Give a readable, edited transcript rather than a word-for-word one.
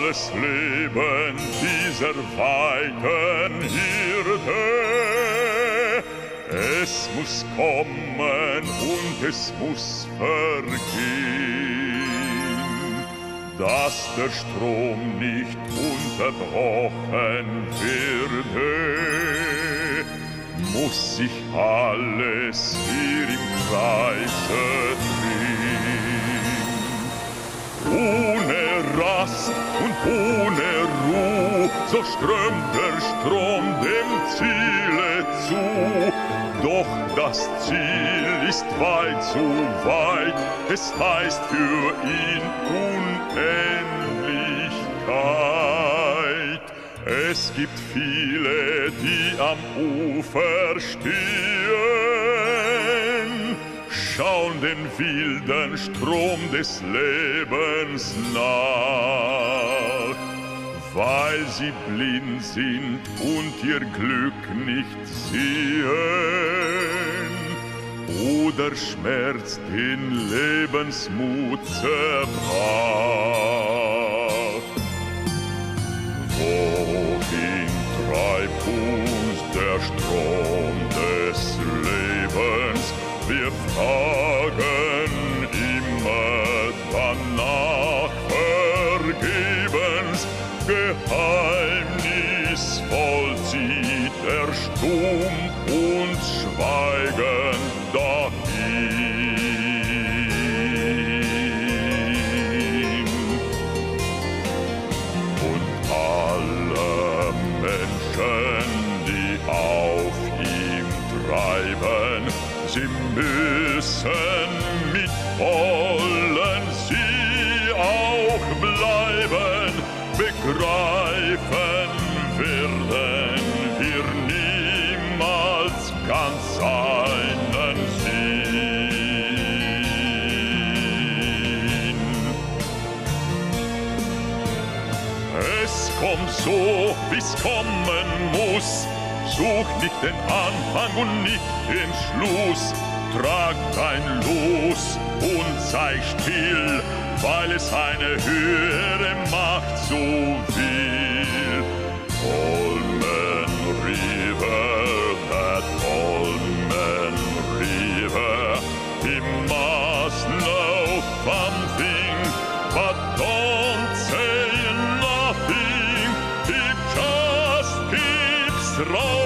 alles Leben dieser weiten Hirte. Es muss kommen und es muss vergehen, dass der Strom nicht unterbrochen werde, muss sich alles hier im Kreise drehen. Ohne Rast und ohne Ruhe, so strömt der Strom dem Ziele zu. Doch das Ziel ist weit zu weit, es heißt für ihn Unendlichkeit. Es gibt viele, die am Ufer stehen, schauen den wilden Strom des Lebens nach, weil sie blind sind und ihr Glück nicht sehen oder Schmerz den Lebensmut zerbrach. Wohin treibt uns der Strom des Lebens? Wir fragen immer danach vergebens. Geheimnisvoll zieht er stumm und schweigend dahin. Und alle Menschen, die auf ihm treiben, sie müssen mitwollen, sie auch bleiben. Begreifen werden wir niemals ganz seinen Sinn. Es kommt so, wie's kommen muss. Such nicht den Anfang und nicht den Schluss. Trag dein Los und sei still, weil es eine höhere Macht so will. Holmen River, that Holmen River, he must know something, but don't say nothing, he just keeps rolling.